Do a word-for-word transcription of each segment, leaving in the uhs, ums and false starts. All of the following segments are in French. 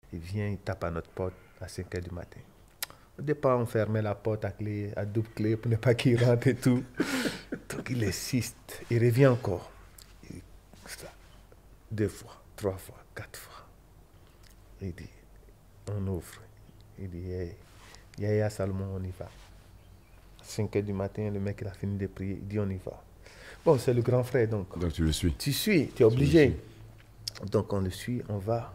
Il vient, il tape à notre porte à cinq heures du matin. Au départ, on fermait la porte à clé, à double clé pour ne pas qu'il rentre et tout. Donc il insiste, il revient encore. Il, ça, deux fois, trois fois, quatre fois. Il dit, on ouvre. Il dit, hey, Yaya Salomon, on y va. cinq heures du matin, le mec il a fini de prier, il dit on y va. Bon, c'est le grand frère donc. Donc tu le suis. Tu suis, tu es obligé. Donc on le suit, on va.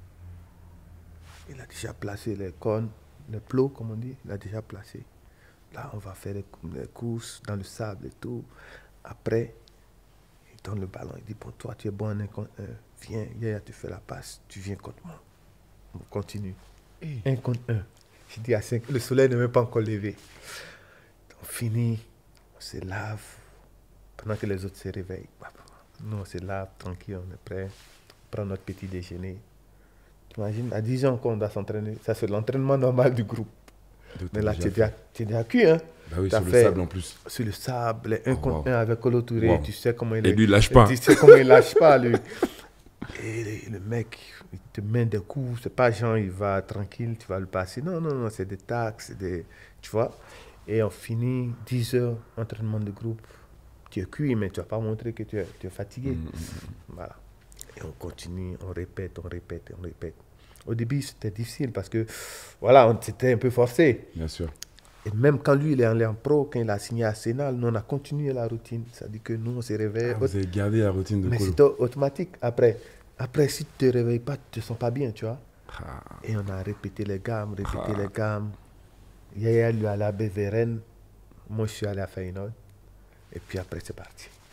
Il a déjà placé les cornes, les plots comme on dit, il a déjà placé. Là, on va faire les, les courses dans le sable et tout. Après, il donne le ballon, il dit bon, toi tu es bon en un contre un, viens, Yaya, tu fais la passe, tu viens contre moi. On continue. Hey. Un contre un. Je dis à cinq, le soleil n'est même pas encore levé. On finit, on se lave, pendant que les autres se réveillent. Nous, on se lave, tranquille, on est prêt, on prend notre petit déjeuner. Tu imagines, à dix ans qu'on doit s'entraîner, ça c'est l'entraînement normal du groupe. Donc, mais là, tu es déjà, déjà cuit, hein. Bah oui, sur le sable en plus. Sur le sable, un oh, contre wow. un avec Kolo Touré, wow. Tu sais comment il est. Et lui, il lâche et pas. Tu sais comment il lâche pas, lui. Et le mec, il te met des coups, c'est pas genre, il va tranquille, tu vas le passer. Non, non, non, c'est des taxes, c'est des... Tu vois. Et on finit dix heures, entraînement de groupe. Tu es cuit, mais tu vas pas montrer que tu es, tu es fatigué. Mmh. Voilà. Et on continue, on répète, on répète, on répète. Au début, c'était difficile parce que, voilà, on s'était un peu forcé. Bien sûr. Et même quand lui, il est allé en pro, quand il a signé à Arsenal, nous, on a continué la routine. C'est-à-dire que nous, on s'est réveillés. Ah, vous avez gardé la routine de Mais Kolo. c'était automatique. Après, après, si tu ne te réveilles pas, tu ne te sens pas bien, tu vois. Ah. Et on a répété les gammes, répété ah. les gammes. Yaya lui allait à Beveren, moi je suis allé à Feyenoord. Et puis après, c'est parti.